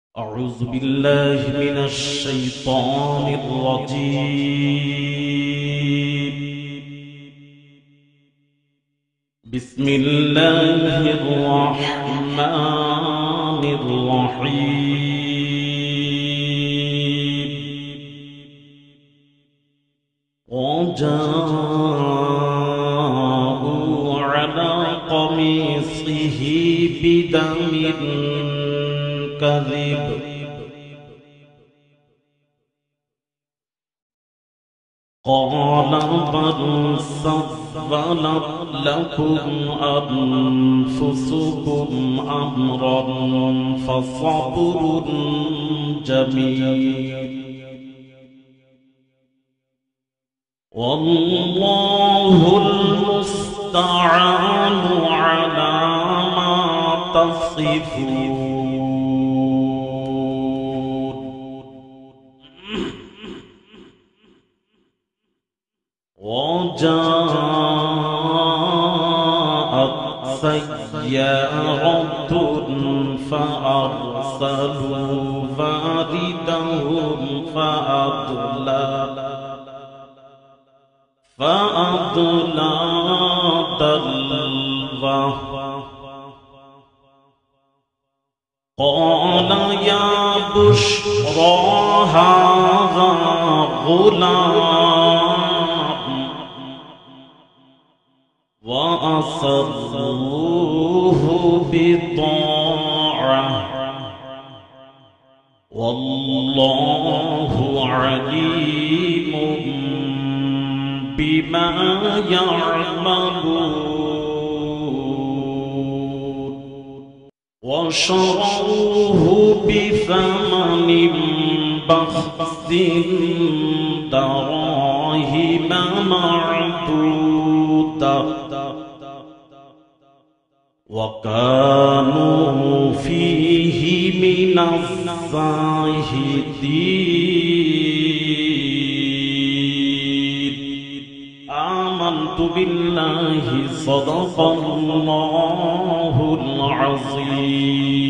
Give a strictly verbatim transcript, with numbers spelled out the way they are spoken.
أعوذ بالله من الشيطان الرجيم. بسم الله الرحمن الرحيم. وجاءوا على قميصه بدم كذب قال بل سولت لكم أنفسكم أمرا فصبر جميل والله المستعان على ما تصفون. وجاءت سيارة فأرسلوا واردهم فأدلى فأدلى دلوه قال يا بشرى هذا غلام وأسروه بضاعة والله عليم بما يعملون. وشروه بثمن بخس دراهم معدودة وكانوا فيه من الزاهدين. آمنت بالله صدق الله العظيم.